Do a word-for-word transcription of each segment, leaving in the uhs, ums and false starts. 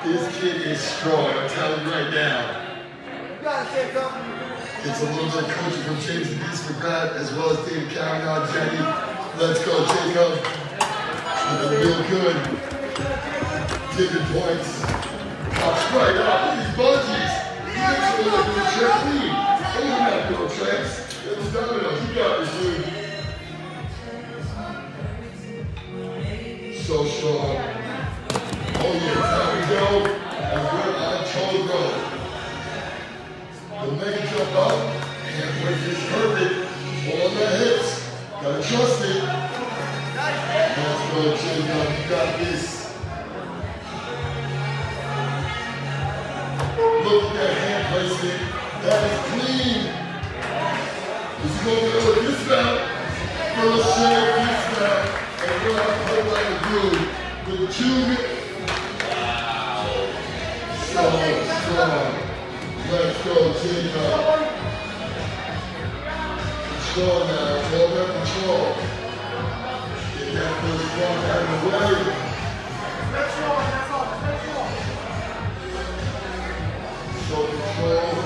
This kid is strong, I'm telling you right now. It's a little bit of coaching from James and Beast McGrath, as well as David Cavanaugh, Jenny. Let's go, Jacob. Looking real good. Dipping points. Pops right up. These bungees. He makes it look like a trampoline. Open that girl, Traps. It's dominoes. You got this, dude. So strong. Oh yeah, time to go. And we're on toe road. The leg jump up. Hand weight is perfect. All on the hips. Gotta trust it. Let's go, Jacob. You got this. Look at that hand placement. That is clean. Is he going to go with this mount? First share this mount. And we're on play like a groove. With two minutes. So strong. Let's go, Jacob. Control now. Hold that control. Get that first one out of the way. That's all. That's all. That's all. Show control.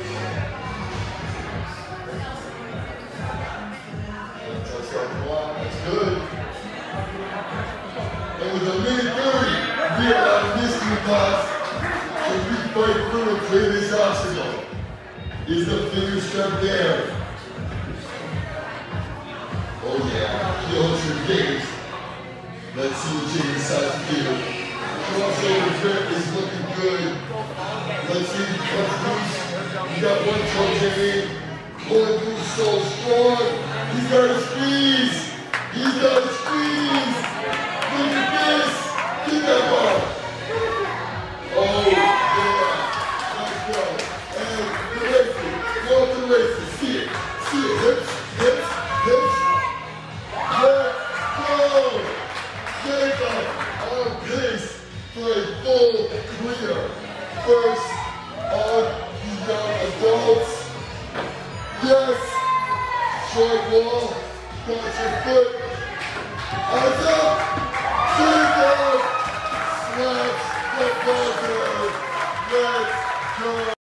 Touch that block. That's good. And with a minute thirty, we are out of mystery box. So we fight through and clear this obstacle. Is the finger strap there? Oh yeah, he holds your gaze. Let's see what Jay decides to do. Crossover grip is looking good. Let's see if he cuts loose. You got one toe in. Pulling through so strong. He's got to squeeze. He's got to squeeze. Look at this. Get that ball. Oh yeah. Let's go. And the races. Go to the races. See it. See it. Hips. Hips. Hips. Let's go. Jacob on pace for a full clear. First of the young adults. Yes. Short wall. Watch your foot. Eyes up. Jacob slaps the buzzer. Let's go.